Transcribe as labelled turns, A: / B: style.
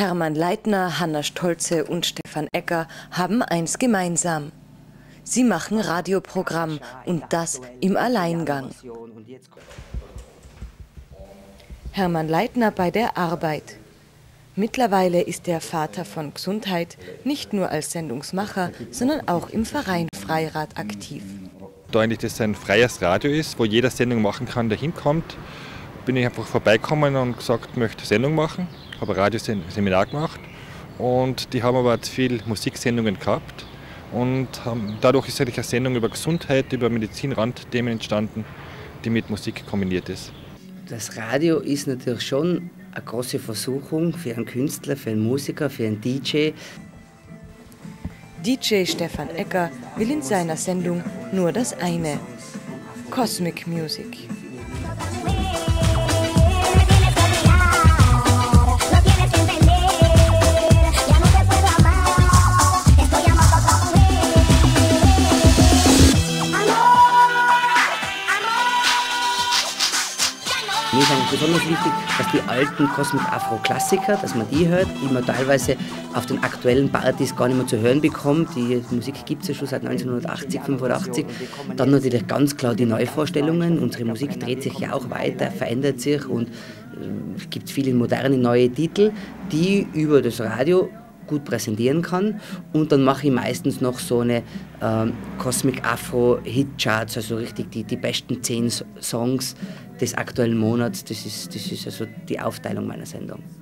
A: Hermann Leitner, Hanna Stolze und Stefan Egger haben eins gemeinsam. Sie machen Radioprogramm und das im Alleingang. Hermann Leitner bei der Arbeit. Mittlerweile ist der Vater von Gesundheit nicht nur als Sendungsmacher, sondern auch im Verein Freirad aktiv.
B: Da eigentlich das ein freies Radio ist, wo jeder Sendung machen kann, der hinkommt, bin ich einfach vorbeigekommen und gesagt, ich möchte Sendung machen. Ich habe ein Radioseminar gemacht und die haben aber viel Musiksendungen gehabt und dadurch ist eigentlich eine Sendung über Gesundheit, über Medizin-Randthemen entstanden, die mit Musik kombiniert ist.
C: Das Radio ist natürlich schon eine große Versuchung für einen Künstler, für einen Musiker, für einen DJ.
A: DJ Stefan Egger will in seiner Sendung nur das eine: Cosmic Music.
C: Mir ist eigentlich besonders wichtig, dass die alten Cosmic Afro Klassiker, dass man die hört, die man teilweise auf den aktuellen Partys gar nicht mehr zu hören bekommt. Die Musik gibt es ja schon seit 1980, 85. Dann natürlich ganz klar die Neuvorstellungen. Unsere Musik dreht sich ja auch weiter, verändert sich und es gibt viele moderne neue Titel, die über das Radio gut präsentieren kann. Und dann mache ich meistens noch so eine Cosmic Afro Hitcharts, also richtig die besten 10 Songs des aktuellen Monats. Das ist also die Aufteilung meiner Sendung.